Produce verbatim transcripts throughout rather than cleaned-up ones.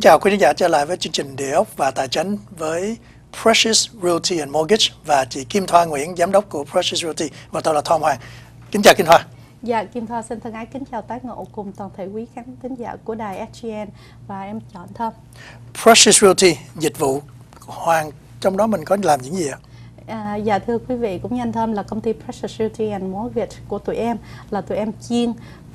chào quý khán giả trở lại với chương trình Địa ốc và Tài chính với Precious Realty and Mortgage và chị Kim Thoa Nguyễn, giám đốc của Precious Realty, và tôi là Tom Hoàng. Kính chào Kim Thoa. Dạ, Kim Thoa xin thân ái kính chào tái ngộ cùng toàn thể quý khán thính giả của đài ét giê en, và em chọn Tom. Precious Realty, dịch vụ Hoàng, trong đó mình có làm những gì ạ? À, dạ thưa quý vị, cũng như anh Thơm, là công ty Precious Realty and Mortgage của tụi em là tụi em chuyên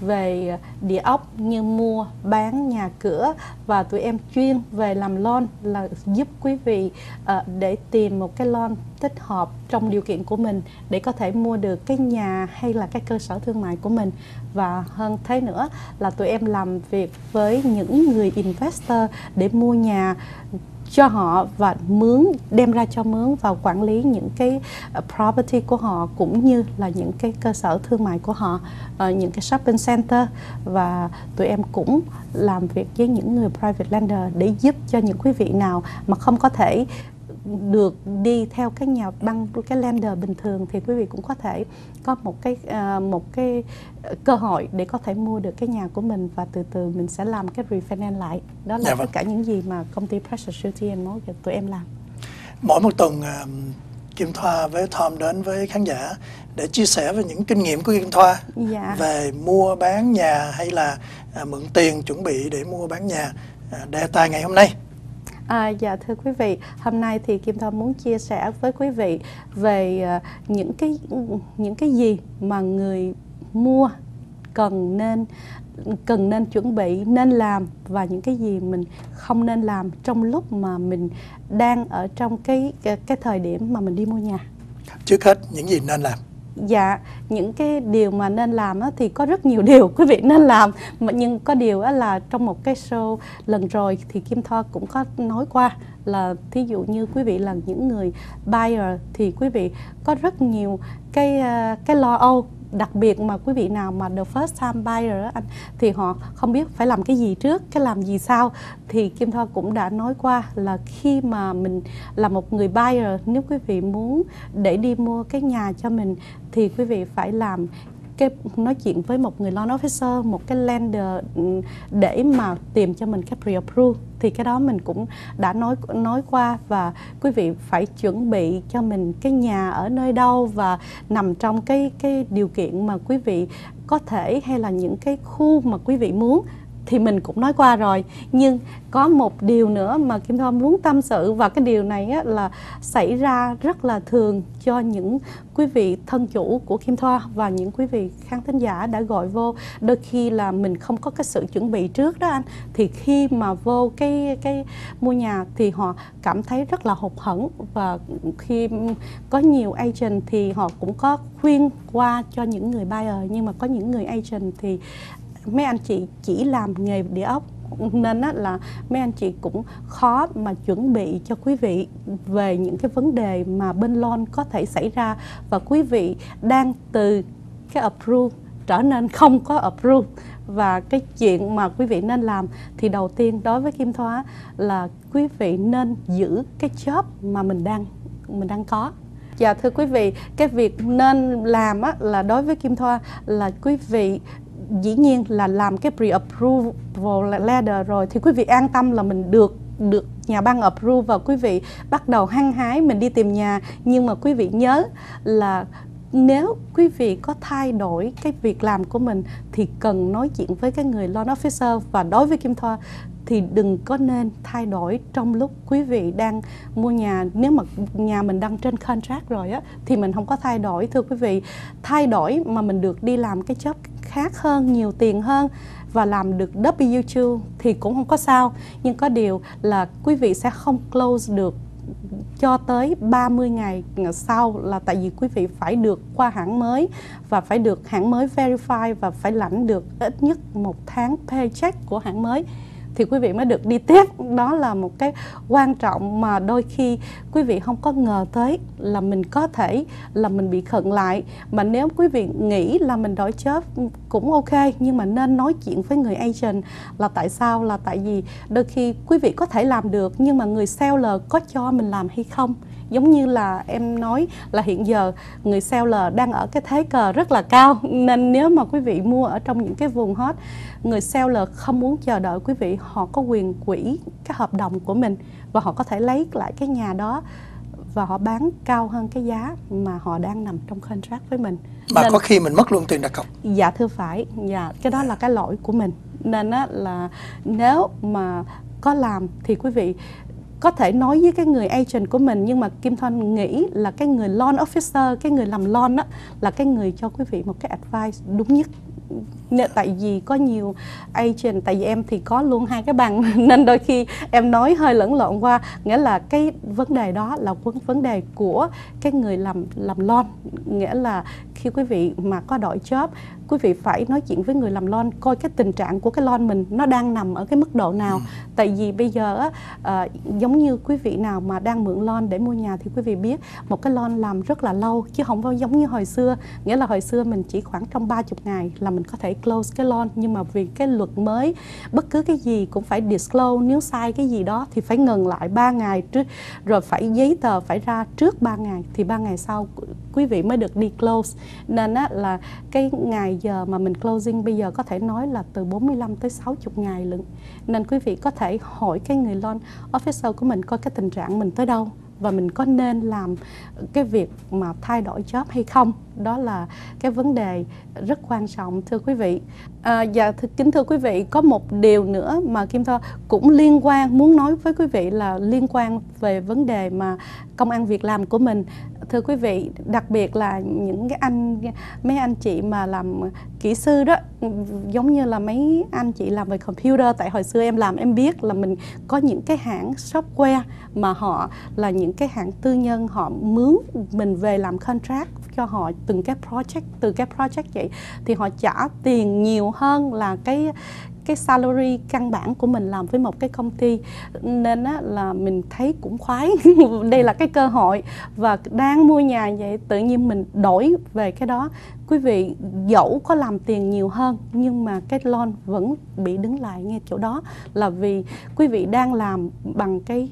về địa ốc như mua, bán nhà cửa, và tụi em chuyên về làm loan, là giúp quý vị uh, để tìm một cái loan thích hợp trong điều kiện của mình để có thể mua được cái nhà hay là cái cơ sở thương mại của mình. Và hơn thế nữa là tụi em làm việc với những người investor để mua nhà cho họ và mướn, đem ra cho mướn và quản lý những cái property của họ, cũng như là những cái cơ sở thương mại của họ, uh, những cái shopping center. Và tụi em cũng làm việc với những người private lender để giúp cho những quý vị nào mà không có thể được đi theo cái nhà băng, cái lender bình thường, thì quý vị cũng có thể có một cái uh, một cái cơ hội để có thể mua được cái nhà của mình, và từ từ mình sẽ làm cái refinance lại. Đó là dạ tất vâng. cả những gì mà công ty Precious Realty and Mortgage tụi em làm. Mỗi một tuần uh, Kim Thoa với Tom đến với khán giả để chia sẻ về những kinh nghiệm của Kim Thoa Dạ. về mua bán nhà hay là uh, mượn tiền chuẩn bị để mua bán nhà. Uh, đề tài ngày hôm nay. À, dạ thưa quý vị, hôm nay thì Kim Thoa muốn chia sẻ với quý vị về uh, những cái những cái gì mà người mua cần nên cần nên chuẩn bị, nên làm, và những cái gì mình không nên làm trong lúc mà mình đang ở trong cái cái, cái thời điểm mà mình đi mua nhà. Trước hết, những gì nên làm? Dạ, những cái điều mà nên làm á, thì có rất nhiều điều quý vị nên làm, mà nhưng có điều á, là trong một cái show lần rồi thì Kim Thoa cũng có nói qua là thí dụ như quý vị là những người buyer thì quý vị có rất nhiều cái cái lo âu, đặc biệt mà quý vị nào mà the first time buyer anh, thì họ không biết phải làm cái gì trước, cái làm gì sau. Thì Kim Thoa cũng đã nói qua là khi mà mình là một người buyer, nếu quý vị muốn để đi mua cái nhà cho mình thì quý vị phải làm cái nói chuyện với một người loan officer, một cái lender để mà tìm cho mình cái pre-approve. Thì cái đó mình cũng đã nói nói qua, và quý vị phải chuẩn bị cho mình cái nhà ở nơi đâu và nằm trong cái cái điều kiện mà quý vị có thể, hay là những cái khu mà quý vị muốn thì mình cũng nói qua rồi. Nhưng có một điều nữa mà Kim Thoa muốn tâm sự, và cái điều này á, là xảy ra rất là thường cho những quý vị thân chủ của Kim Thoa và những quý vị khán thính giả đã gọi vô. Đôi khi là mình không có cái sự chuẩn bị trước đó anh, thì khi mà vô cái cái mua nhà thì họ cảm thấy rất là hụt hẫng. Và khi có nhiều agent thì họ cũng có khuyên qua cho những người buyer, nhưng mà có những người agent thì mấy anh chị chỉ làm nghề địa ốc, nên á, là mấy anh chị cũng khó mà chuẩn bị cho quý vị về những cái vấn đề mà bên loan có thể xảy ra, và quý vị đang từ cái approve trở nên không có approve. Và cái chuyện mà quý vị nên làm thì đầu tiên đối với Kim Thoa là quý vị nên giữ cái job mà mình đang mình đang có. Dạ thưa quý vị, cái việc nên làm á, là đối với Kim Thoa là quý vị dĩ nhiên là làm cái pre-approval letter rồi thì quý vị an tâm là mình được được nhà băng approve, và quý vị bắt đầu hăng hái mình đi tìm nhà. Nhưng mà quý vị nhớ là nếu quý vị có thay đổi cái việc làm của mình thì cần nói chuyện với cái người loan officer. Và đối với Kim Thoa thì đừng có nên thay đổi trong lúc quý vị đang mua nhà. Nếu mà nhà mình đang trên contract rồi á thì mình không có thay đổi. Thưa quý vị, thay đổi mà mình được đi làm cái job khác hơn, nhiều tiền hơn và làm được W hai thì cũng không có sao. Nhưng có điều là quý vị sẽ không close được cho tới ba mươi ngày sau, là tại vì quý vị phải được qua hãng mới và phải được hãng mới verify và phải lãnh được ít nhất một tháng paycheck của hãng mới thì quý vị mới được đi tiếp. Đó là một cái quan trọng mà đôi khi quý vị không có ngờ tới, là mình có thể là mình bị khựng lại. Mà nếu quý vị nghĩ là mình đổi job cũng ok, nhưng mà nên nói chuyện với người agent là tại sao. Là tại vì đôi khi quý vị có thể làm được, nhưng mà người seller có cho mình làm hay không. giống như là em nói là hiện giờ người seller đang ở cái thế cờ rất là cao, nên nếu mà quý vị mua ở trong những cái vùng hot, người seller không muốn chờ đợi quý vị, họ có quyền hủy cái hợp đồng của mình và họ có thể lấy lại cái nhà đó và họ bán cao hơn cái giá mà họ đang nằm trong contract với mình. Mà nên, có khi mình mất luôn tiền đặt cọc. Dạ thưa phải, dạ cái đó là cái lỗi của mình. Nên á, là nếu mà có làm thì quý vị có thể nói với cái người agent của mình, nhưng mà Kim Thoa nghĩ là cái người loan officer, cái người làm loan đó là cái người cho quý vị một cái advice đúng nhất. Nên, tại vì có nhiều agent, tại vì em thì có luôn hai cái bằng nên đôi khi em nói hơi lẫn lộn qua, nghĩa là cái vấn đề đó là vấn đề của cái người làm làm loan, nghĩa là khi quý vị mà có đổi job, quý vị phải nói chuyện với người làm loan coi cái tình trạng của cái loan mình nó đang nằm ở cái mức độ nào. Ừ. Tại vì bây giờ á, à, giống như quý vị nào mà đang mượn loan để mua nhà thì quý vị biết một cái loan làm rất là lâu chứ không có giống như hồi xưa, nghĩa là hồi xưa mình chỉ khoảng trong ba mươi ngày là mình có thể close cái loan, nhưng mà vì cái luật mới bất cứ cái gì cũng phải disclose, nếu sai cái gì đó thì phải ngừng lại ba ngày trước, rồi phải giấy tờ phải ra trước ba ngày thì ba ngày sau quý vị mới được đi close. Nên á, là cái ngày giờ mà mình closing bây giờ có thể nói là từ bốn mươi lăm tới sáu mươi ngày lận. Nên quý vị có thể hỏi cái người loan officer của mình coi cái tình trạng mình tới đâu và mình có nên làm cái việc mà thay đổi job hay không. Đó là cái vấn đề rất quan trọng thưa quý vị. À, và th kính thưa quý vị, có một điều nữa mà Kim Thoa cũng liên quan muốn nói với quý vị là liên quan về vấn đề mà công ăn việc làm của mình. Thưa quý vị, đặc biệt là những cái anh mấy anh chị mà làm kỹ sư đó, giống như là mấy anh chị làm về computer, tại hồi xưa em làm em biết là mình có những cái hãng software mà họ là những cái hãng tư nhân, họ mướn mình về làm contract cho họ từng cái project, từ cái project vậy thì họ trả tiền nhiều hơn là cái cái salary căn bản của mình làm với một cái công ty. Nên á, là mình thấy cũng khoái đây là cái cơ hội và đang mua nhà vậy tự nhiên mình đổi về cái đó. Quý vị dẫu có làm tiền nhiều hơn nhưng mà cái loan vẫn bị đứng lại ngay chỗ đó, là vì quý vị đang làm bằng cái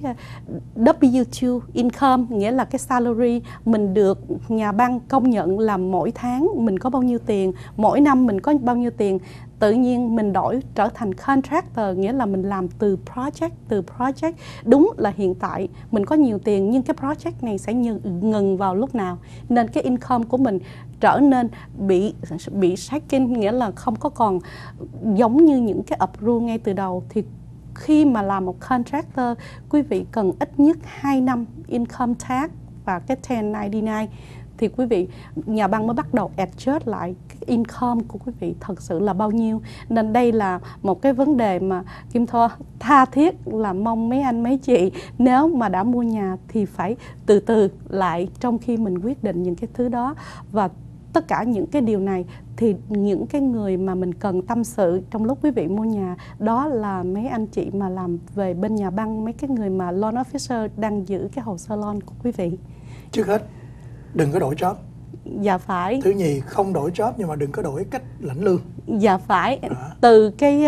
W two income, nghĩa là cái salary mình được nhà băng công nhận là mỗi tháng mình có bao nhiêu tiền, mỗi năm mình có bao nhiêu tiền. Tự nhiên mình đổi trở thành contractor, nghĩa là mình làm từ project, từ project. Đúng là hiện tại mình có nhiều tiền nhưng cái project này sẽ ngừng vào lúc nào. Nên cái income của mình trở nên bị bị shaking, nghĩa là không có còn giống như những cái approve ngay từ đầu. Thì khi mà làm một contractor, quý vị cần ít nhất hai năm income tax và cái ten ninety-nine thì quý vị nhà băng mới bắt đầu adjust lại cái income của quý vị thật sự là bao nhiêu. Nên đây là một cái vấn đề mà Kim Thoa tha thiết là mong mấy anh mấy chị nếu mà đã mua nhà thì phải từ từ lại trong khi mình quyết định những cái thứ đó. Và tất cả những cái điều này thì những cái người mà mình cần tâm sự trong lúc quý vị mua nhà đó là mấy anh chị mà làm về bên nhà băng, mấy cái người mà loan officer đang giữ cái hồ sơ loan của quý vị. Trước hết đừng có đổi job. Dạ phải. Thứ nhì, không đổi job nhưng mà đừng có đổi cách lãnh lương. Dạ phải. À. Từ cái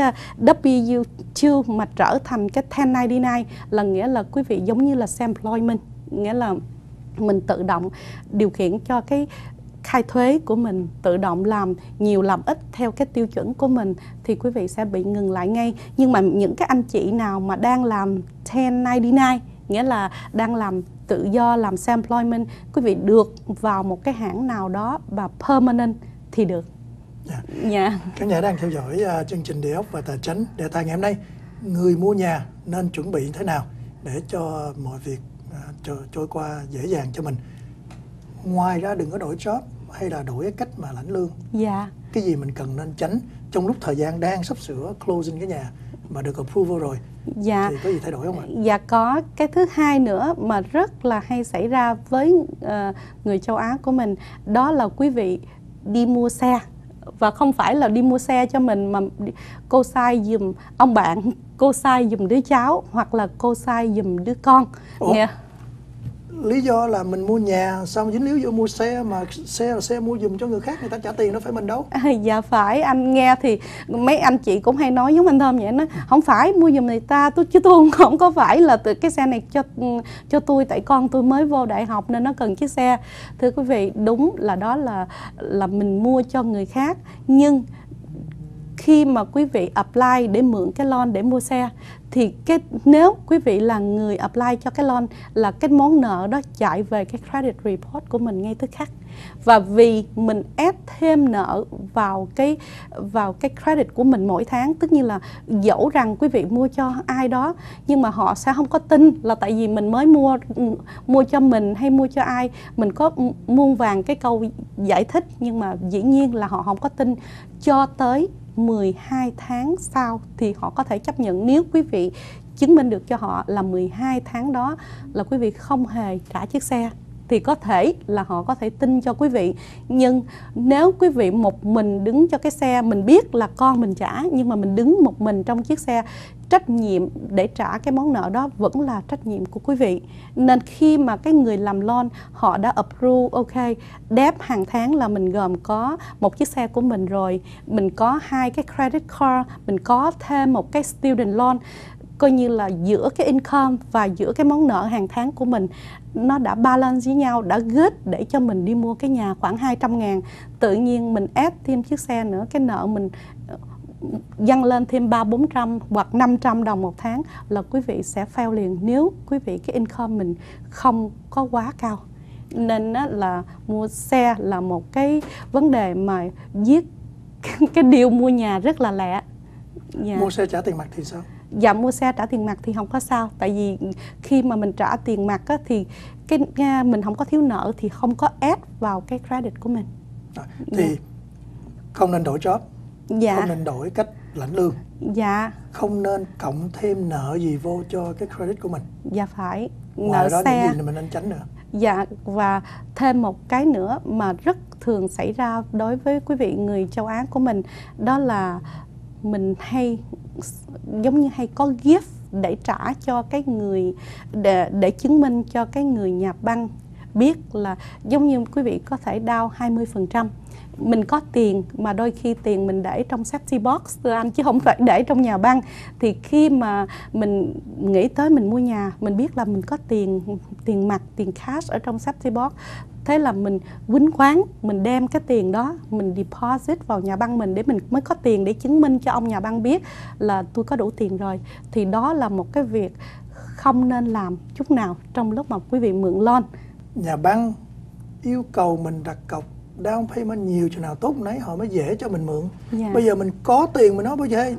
W two mà trở thành cái ten ninety-nine là nghĩa là quý vị giống như là self-employment, nghĩa là mình tự động điều khiển cho cái khai thuế của mình, tự động làm nhiều làm ít theo cái tiêu chuẩn của mình thì quý vị sẽ bị ngừng lại ngay. Nhưng mà những cái anh chị nào mà đang làm ten ninety-nine, nghĩa là đang làm tự do, làm self-employment, quý vị được vào một cái hãng nào đó và permanent thì được. Dạ. Yeah. Khán giả đang theo dõi uh, chương trình Địa ốc và Tài chính. Đề tài ngày hôm nay, người mua nhà nên chuẩn bị thế nào để cho mọi việc uh, trôi qua dễ dàng cho mình. Ngoài ra đừng có đổi job hay là đổi cái cách mà lãnh lương. Dạ. Cái gì mình cần nên tránh trong lúc thời gian đang sắp sửa closing cái nhà mà được approval rồi. Dạ. Thì có gì thay đổi không ạ? Dạ có. Cái thứ hai nữa mà rất là hay xảy ra với uh, người châu Á của mình, đó là quý vị đi mua xe. Và không phải là đi mua xe cho mình mà cô sai giùm ông bạn, cô sai giùm đứa cháu hoặc là cô sai giùm đứa con. Ủa? Nghe. lý do là mình mua nhà xong dính líu vô mua xe, mà xe là xe mua giùm cho người khác, người ta trả tiền, nó phải mình đâu. À, dạ phải. Anh nghe thì mấy anh chị cũng hay nói giống anh Thơm vậy, nói không phải mua giùm người ta, tôi chứ tôi không, không có phải là từ cái xe này cho cho tôi, tại con tôi mới vô đại học nên nó cần chiếc xe. Thưa quý vị, đúng là đó là là mình mua cho người khác, nhưng khi mà quý vị apply để mượn cái loan để mua xe thì cái nếu quý vị là người apply cho cái loan, là cái món nợ đó chạy về cái credit report của mình ngay tức khắc. Và vì mình add thêm nợ vào cái vào cái credit của mình mỗi tháng, tức như là dẫu rằng quý vị mua cho ai đó nhưng mà họ sẽ không có tin là tại vì mình mới mua mua cho mình hay mua cho ai, mình có muôn vàng cái câu giải thích, nhưng mà dĩ nhiên là họ không có tin cho tới mười hai tháng sau thì họ có thể chấp nhận, nếu quý vị chứng minh được cho họ là mười hai tháng đó là quý vị không hề trả chiếc xe thì có thể là họ có thể tin cho quý vị. Nhưng nếu quý vị một mình đứng cho cái xe, mình biết là con mình trả nhưng mà mình đứng một mình trong chiếc xe, trách nhiệm để trả cái món nợ đó vẫn là trách nhiệm của quý vị. Nên khi mà cái người làm loan họ đã approve, ok, debt hàng tháng là mình gồm có một chiếc xe của mình rồi, mình có hai cái credit card, mình có thêm một cái student loan, coi như là giữa cái income và giữa cái món nợ hàng tháng của mình nó đã balance với nhau, đã good để cho mình đi mua cái nhà khoảng hai trăm ngàn. Tự nhiên mình add thêm chiếc xe nữa, cái nợ mình dâng lên thêm ba bốn trăm hoặc năm trăm đồng một tháng là quý vị sẽ fail liền, nếu quý vị cái income mình không có quá cao. Nên là mua xe là một cái vấn đề mà giết cái điều mua nhà rất là lẹ. Yeah. Mua xe trả tiền mặt thì sao? Dạ, mua xe trả tiền mặt thì không có sao. Tại vì khi mà mình trả tiền mặt á, thì cái mình không có thiếu nợ thì không có add vào cái credit của mình. À, thì yeah. không nên đổi job, dạ. không nên đổi cách lãnh lương, dạ. không nên cộng thêm nợ gì vô cho cái credit của mình. Dạ phải. Ngoài nợ đó xe. những gì mình nên tránh nữa? Dạ, và thêm một cái nữa mà rất thường xảy ra đối với quý vị người châu Á của mình, đó là mình hay giống như hay có gift để trả cho cái người, để, để chứng minh cho cái người nhà băng biết là giống như quý vị có thể down hai mươi phần trăm. Mình có tiền mà đôi khi tiền mình để trong safety box thưa anh, chứ không phải để trong nhà băng. Thì khi mà mình nghĩ tới mình mua nhà, mình biết là mình có tiền tiền mặt, tiền cash ở trong safety box. Thế là mình quýnh quáng, mình đem cái tiền đó mình deposit vào nhà băng mình để mình mới có tiền để chứng minh cho ông nhà băng biết là tôi có đủ tiền rồi. Thì đó là một cái việc không nên làm chút nào trong lúc mà quý vị mượn loan. Nhà băng yêu cầu mình đặt cọc down payment nhiều chừng nào tốt nấy họ mới dễ cho mình mượn. Yeah. Bây giờ mình có tiền mình nói bây giờ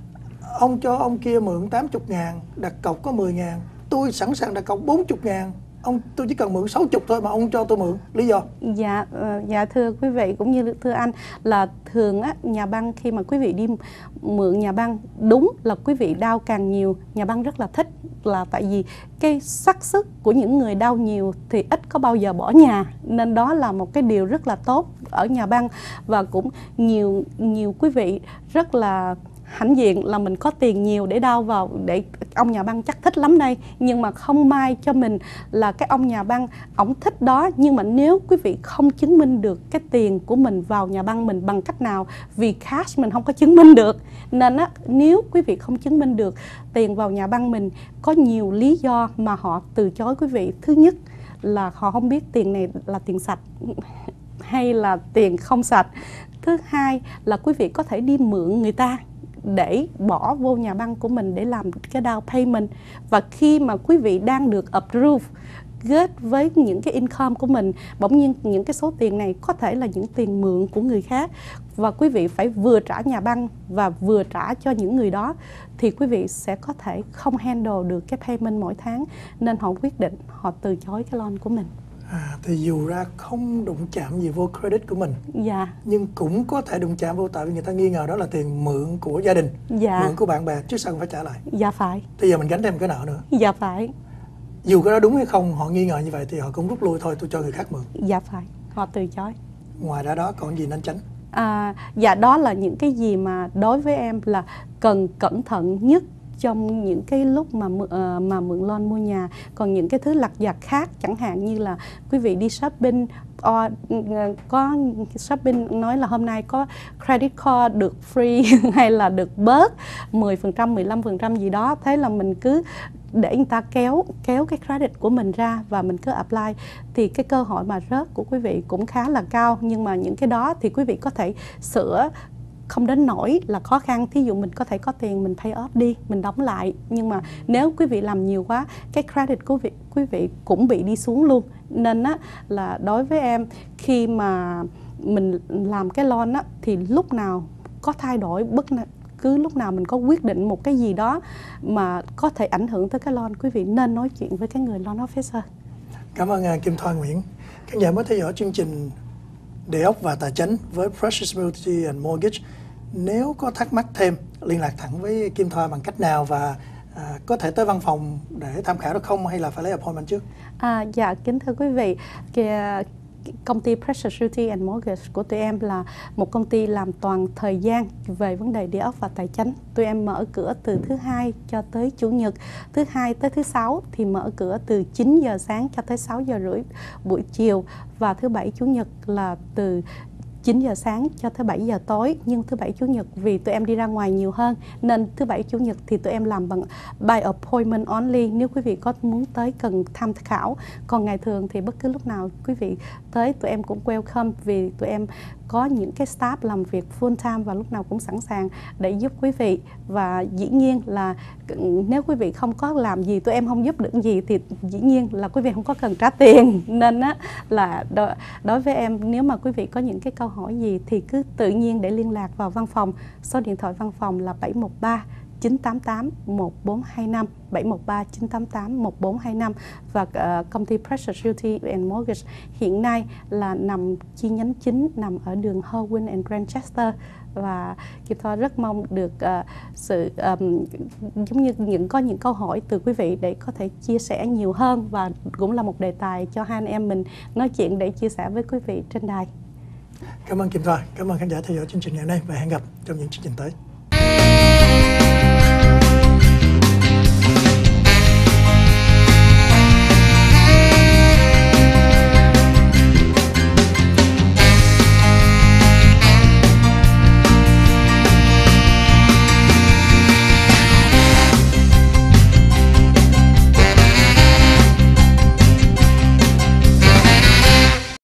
ông cho ông kia mượn tám mươi ngàn, đặt cọc có mười ngàn, tôi sẵn sàng đặt cọc bốn mươi ngàn, ông tôi chỉ cần mượn sáu mươi thôi mà ông cho tôi mượn, lý do? Dạ, dạ thưa quý vị cũng như thưa anh, là thường á, nhà băng khi mà quý vị đi mượn nhà băng, đúng là quý vị đau càng nhiều, nhà băng rất là thích, là tại vì cái xác suất của những người đau nhiều thì ít có bao giờ bỏ nhà, nên đó là một cái điều rất là tốt ở nhà băng. Và cũng nhiều nhiều quý vị rất là hãnh diện là mình có tiền nhiều để đao vào, để ông nhà băng chắc thích lắm đây. Nhưng mà không may cho mình là cái ông nhà băng ổng thích đó, nhưng mà nếu quý vị không chứng minh được cái tiền của mình vào nhà băng mình bằng cách nào, vì cash mình không có chứng minh được, nên á, nếu quý vị không chứng minh được tiền vào nhà băng mình, có nhiều lý do mà họ từ chối quý vị. Thứ nhất là họ không biết tiền này là tiền sạch hay là tiền không sạch. Thứ hai là quý vị có thể đi mượn người ta để bỏ vô nhà băng của mình để làm cái down payment. Và khi mà quý vị đang được approve kết với những cái income của mình, bỗng nhiên những cái số tiền này có thể là những tiền mượn của người khác, và quý vị phải vừa trả nhà băng và vừa trả cho những người đó, thì quý vị sẽ có thể không handle được cái payment mỗi tháng, nên họ quyết định họ từ chối cái loan của mình. À, thì dù ra không đụng chạm gì vô credit của mình, dạ. nhưng cũng có thể đụng chạm vô, tại vì người ta nghi ngờ đó là tiền mượn của gia đình, dạ. mượn của bạn bè, chứ sao phải trả lại. Dạ phải. Thì giờ mình gánh thêm cái nợ nữa. Dạ phải. Dù cái đó đúng hay không, họ nghi ngờ như vậy thì họ cũng rút lui thôi, tôi cho người khác mượn. Dạ phải, họ từ chối. Ngoài ra đó còn gì nên tránh? À, dạ đó là những cái gì mà đối với em là cần cẩn thận nhất trong những cái lúc mà uh, mà mượn loan mua nhà. Còn những cái thứ lặt vặt khác, chẳng hạn như là quý vị đi shopping, or, uh, có shopping nói là hôm nay có credit card được free hay là được bớt mười phần trăm, mười lăm phần trăm gì đó, thế là mình cứ để người ta kéo kéo cái credit của mình ra và mình cứ apply, thì cái cơ hội mà rớt của quý vị cũng khá là cao. Nhưng mà những cái đó thì quý vị có thể sửa, không đến nỗi là khó khăn. Thí dụ mình có thể có tiền mình pay off đi, mình đóng lại. Nhưng mà nếu quý vị làm nhiều quá, cái credit của quý vị, quý vị cũng bị đi xuống luôn. Nên á, là đối với em, khi mà mình làm cái loan á, thì lúc nào có thay đổi, bất cứ lúc nào mình có quyết định một cái gì đó mà có thể ảnh hưởng tới cái loan, quý vị nên nói chuyện với cái người loan officer. Cảm ơn uh, Kim Thoa Nguyễn. Khán giả mới theo dõi chương trình Địa ốc và Tài chính với Precious Realty and Mortgage. Nếu có thắc mắc thêm, liên lạc thẳng với Kim Thoa bằng cách nào, và à, có thể tới văn phòng để tham khảo được không, hay là phải lấy appointment trước? À, dạ, kính thưa quý vị, kìa, công ty Precious Realty and Mortgage của tụi em là một công ty làm toàn thời gian về vấn đề địa ốc và tài chính. Tụi em mở cửa từ thứ hai cho tới chủ nhật, thứ hai tới thứ sáu thì mở cửa từ chín giờ sáng cho tới sáu giờ rưỡi buổi chiều, và thứ bảy chủ nhật là từ chín giờ sáng cho tới bảy giờ tối. Nhưng thứ bảy chủ nhật vì tụi em đi ra ngoài nhiều hơn, nên thứ bảy chủ nhật thì tụi em làm bằng by appointment only, nếu quý vị có muốn tới cần tham khảo. Còn ngày thường thì bất cứ lúc nào quý vị tới tụi em cũng welcome, vì tụi em có những cái staff làm việc full time và lúc nào cũng sẵn sàng để giúp quý vị. Và dĩ nhiên là nếu quý vị không có làm gì, tụi em không giúp được gì, thì dĩ nhiên là quý vị không có cần trả tiền. Nên á, là đối với em, nếu mà quý vị có những cái câu hỏi gì thì cứ tự nhiên để liên lạc vào văn phòng. Số điện thoại văn phòng là bảy một ba chín tám tám một bốn hai năm, bảy một ba chín tám tám một bốn hai năm. Và uh, công ty Precious Realty and Mortgage hiện nay là nằm chi nhánh chính nằm ở đường Howin and Grantchester. Và Kim Thoa rất mong được uh, sự um, giống như những có những câu hỏi từ quý vị để có thể chia sẻ nhiều hơn, và cũng là một đề tài cho hai anh em mình nói chuyện để chia sẻ với quý vị trên đài. Cảm ơn Kim Thoa, cảm ơn khán giả theo dõi chương trình ngày hôm nay, và hẹn gặp trong những chương trình tới.